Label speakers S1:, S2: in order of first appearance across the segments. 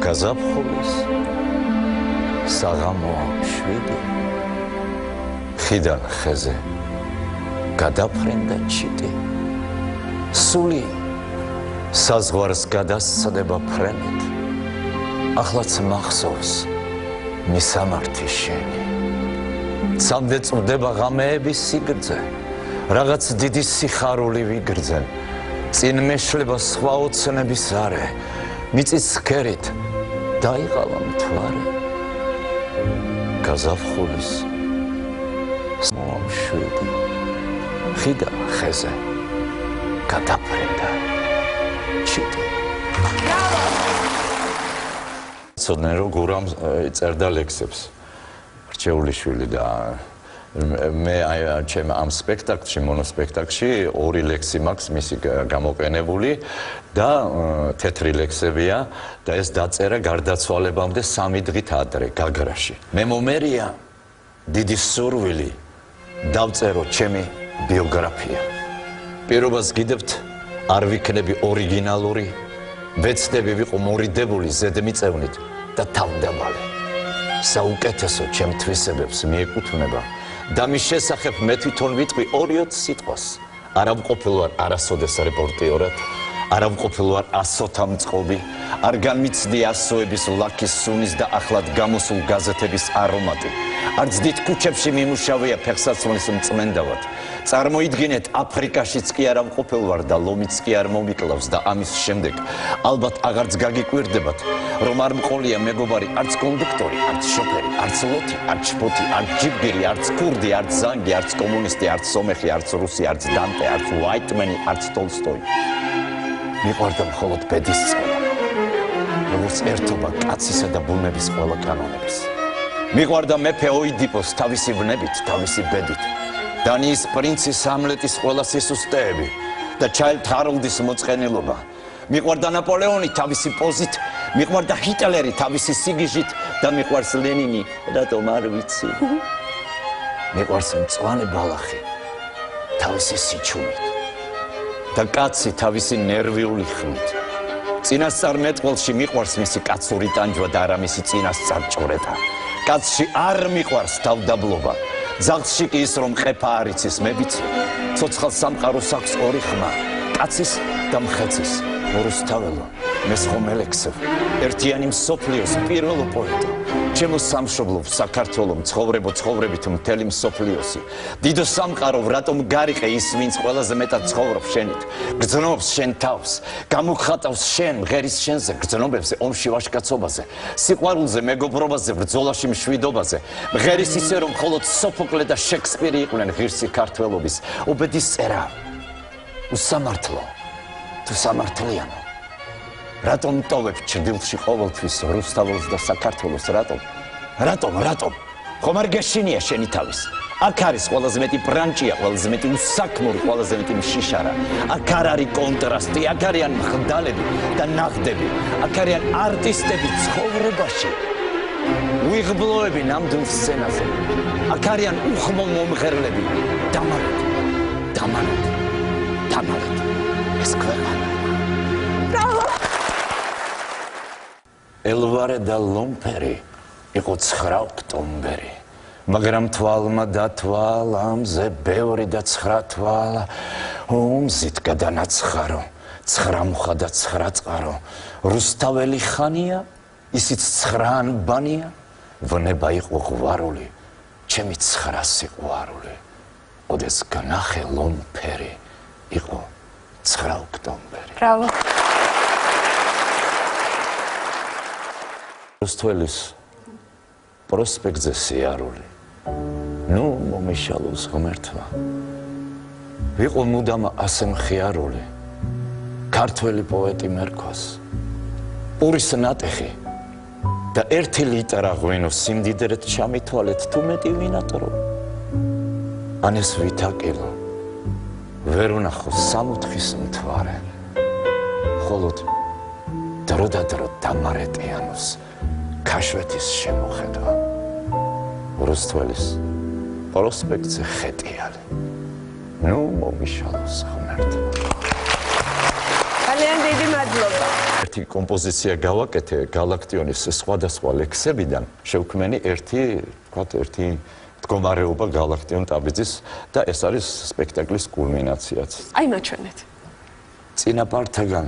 S1: გაზაფხულის საღამოა შვიდი ხიდან ხეზე გადაფრენდა ჩიტი სული საზღვარს გადასცდება ფრენით ახლაც მახსოვს მისამართი შენი სამდე წვდება ღამეების სიგრძე რაღაც დიდი სიხარული ვიგრძენ წინ მეშლება სხვა ოცნების არე მიწის სქერით დაიყალა მთვარე გაზაფხულის შვიდი ხიდა ხეზე გადაფრენდა ჩიტი ცოდნე რომ გურამ წერდა ლექსებს რჩეულიშვილი და მე ჩემ ამ სპექტაკლში მონოსპექტაკლში ორი ლექსი მაქვს მისი გამოყენებული და თეთრი ლექსებია და ეს დაწერა გარდაცვალებამდე 3 დღით ადრე გაგრაში მე მომერია დიდი სურვილი დავწერო ჩემი ბიოგრაფია პირობას გიდებთ არ ვიქნები ორიგინალური ვეცდები ვიყო მორიდებული ზედმიწევნით და თავდამალე საუკეთესო ჩემ თვისებებს მიეკუთვნება და მის შესახებ მე თვითონ ვიტყვი 2-20 სიტყვას არ ამყოფილ ვარ არასოდეს რეპორტიორად არ ამყოფილ ვარ ასოთა მწყობი არ განმიცდი ასოების ლაქის სუნის და ახლად გამოსულ გაზეთების არომატი არც დიდ ქუჩებში მიმუშავია ფეხსაცმლის მწმენდავად წარმოიდგინეთ აფრიკაშიც კი არ ამყოფილ ვარ და ლომიც კი არ მომიკლავს და ამის შემდეგ ალბათ აღარც გაგიკვირდებათ რომ არ მყოლია მეგობარი არც კონდუქტორი არც შოფერი არც ლოთი არც შფოთი არც ჯიბგირი არც კურდი არც ზანგი არც კომუნისტი არც სომეხი არც რუსი არც დანტე არც უაიტმენი არც ტოლსტოი მიყვარდა მხოლოდ ბედის წყობა როგორც ერთობა კაცისა და ბუნების ყველა კანონების მიყვარდა მეფე ოიდიპოს თავისი ვნებით თავისი ბედით დანიის პრინცის ჰამლეტის ყველა სისუსტეები და ჩაილდ ჰაროლდის მოწყენილობა მიყვარდა ნაპოლეონი თავისი პოზით მიყვარდა ჰიტლერი თავისი სიგიჟით და მიყვარს ლენინი რატომ არ ვიცი მიყვარს მწვანე ბალახი თავისი სიჩუმით და კაცი თავისი ნერვიული ხმით წინასწარ მეტყველში მიყვარს მისი კაცური ტანჯვა და არა მისი წინასწარ ჭორეტა კაცში არ მიყვარს თავდაბლობა ზაღში კი ის რომ ყეფა არ იცის მე ვიცი ცოცხალ სამყაროს აქვს 2 ხმა კაცის და მხეცის მორუსთაველო მე ხომელექსევ ერთიანი მსოფლიოს პირველო პოეტო ჩემო სამშობლო საქართველო ცხოვრებით მთელი მსოფლიოსი დიდო სამყარო რატომ გარიყე ის ვინც ყველაზე მეტად ცხოვრობს შენით გრძნობს შენ თავს გამოგხატავს შენ ღერის შენზე გრძნობებზე ომში ვაჟკაცობაზე სიყვარულზე მეგობრობაზე ბრძოლაში მშვიდობაზე ღერის ისე რომ მხოლოდ სოფოკლე და შექსპირი იყვნენ ღირსი ქართველობის უბედის წერა უსამართლო თუ სამართლიანო რატომ ტოვებ ჭრდილში ყოველთვის რუსთაველს და საქართველოს რატომ ხომ არ გეშინია შენი თავის აქ არის ყველაზე მეტი ბრანჭია ყველაზე მეტი უსაქმური ყველაზე მეტი მშიშარა აქ არ არის კონტრასტი აქ არიან მხდალები და ნაღდები აქ არიან არტისტები ცხოვრებაში უიღბლოები ნამდვილ სცენაზე აქ არიან უხმო მომღერლები დამალეთ ეს ქვეყანა ელვარე და ლომფერი იყო 9 ოქტომბერი მაგრამ თვალმა დათვალა ამზე ბევრი და 9 თვალა ომზით გადანაცხარო 9 მუხა და 9 წყარო რუსთაველი ხანია ისიც 9 ანბანია ვნება იყო ღვარული ჩემი 9 სიყვარული ოდეს განახე ლომფერი იყო 9 ოქტომბერი
S2: ბრავო
S1: რუსთაველის პროსპექტზე სიარული ნუ მომიშალოს ღმერთმა ვიყო მუდამ ასე მხიარული ქართველი პოეტი მერქოს პურის ნატეხი და ერთი ლიტერა ღვინო სიმდიდრეთ ჩამითვალეთ თუ მეტი ვინატრო ან ეს ვითაკილო ვერ ვნახო სამოთხის მთვარე ხოლოდ დრო და დრო დამარეტიანოს ქაშვეთის შემოხედვა რუსთაველის პროსპექტზე ხეტიალი ნუ მომიშალოს ღმერთმა
S2: ძალიან დიდი მადლობა
S1: ერთი კომპოზიცია გავაკეთე გალაქტიონის სხვადასხვა ლექსებიდან, შევქმენი ერთი მდგომარეობა გალაქტიონ ტაბიძის და ეს არის სპექტაკლის კულმინაციაც.
S2: აი მაჩვენეთ.
S1: წინაპართაგან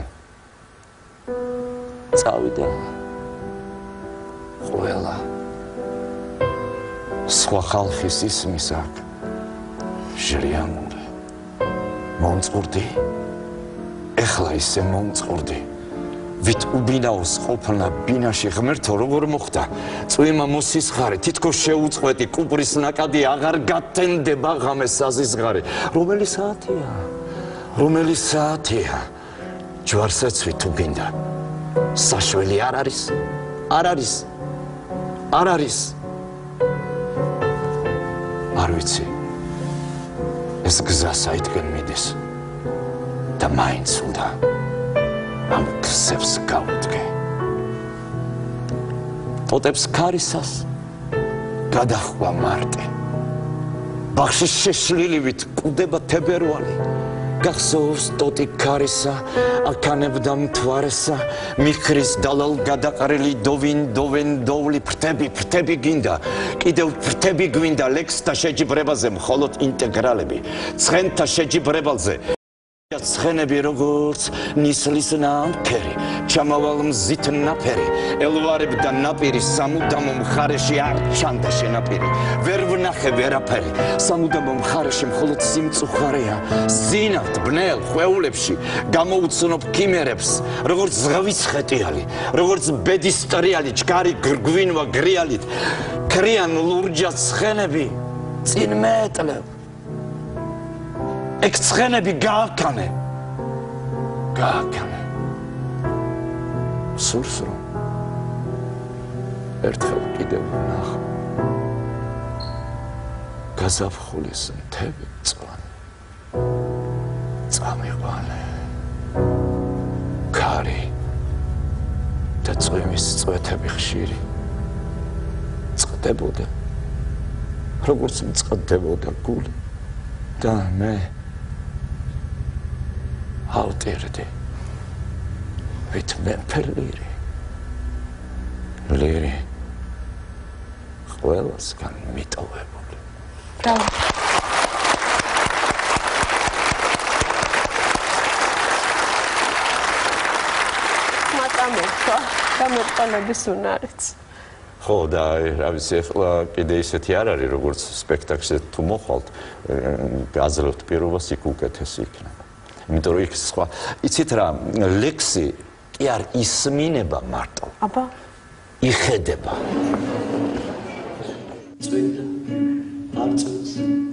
S1: წავიდა ყველა სხვა ხალხის ისმის აქ ჟრიამული მომწყურდი ეხლა ისე მომწყურდი ვით უბინაოს ყოფნა ბინაში ღმერთო როგორ მოხდა წვიმა მოსისხარი თითქოს შეუწყვეტი კუპრის ნაკადი აღარ გათენდება ღამეს საზისღარი რომელი საათია ჯვარსაცვი თუ გინდა საშველი არ არის არ ვიცი ეს გზა საითგან მიდის და მაინც უნდა ამ გზებს გავუდგე ტოტებს ქარისას გადახვდა მარტი ბაღში შეშლილივით კუდება თებერვალი გახსოვს ტოტი ქარისა აკანებდა მთვარესა მიქრის დალალ გადაყრილი დოვენ ფრთები გინდა კიდევ ფრთები გვინდა ლექსთა შეჯიბრებაზე მხოლოდ ინტეგრალები ცხენთა შეჯიბრებაზე ცხენები როგორც ნისლის ნამქერი ჩამავალ მზით ნაფერი ელვარებდა ნაპირი სამუდამო მხარეში არ ჩანდა შენაპირი ვერ ვნახე ვერაფერი სამუდამო მხარეში მხოლოდ სიმწუხარეა ზინავთ ბნელ ხვეულებში გამოუცნობ ქიმერებს როგორც ზღვის ხეტიალი როგორც ბედის ტრიალი ჩქარი გვინვა გრიალით ქრიან ლურჯად ცხენები წინ მეტლებ ეგ ცხენები გააკანე სურს რომ ერთხელ კიდევ ვნახო გაზაფხულის მთები მწვანე წამიყვანე ქარი და წვიმის წვეთები ხშირი წყდებოდა როგორც მწყდებოდა გული და მე ავტირდი ვით მეფე ლირი ყველასგან მიტოვებული
S2: ბრავო მატამოქვა გამოტყოლების უნარიც
S1: ხო და რა ვიცი ახლა კიდე ისეთი არ არის როგორც სპექტაკლზე თუ მოხვალთ გაძლევთ პირობას იქ უკეთესი იქნება იმიტომ რომ იქ სხვა იცით რა ლექსი კი არ ისმინება მარტო
S2: აბა
S1: იხედება
S3: წვიმდა არ წვიმს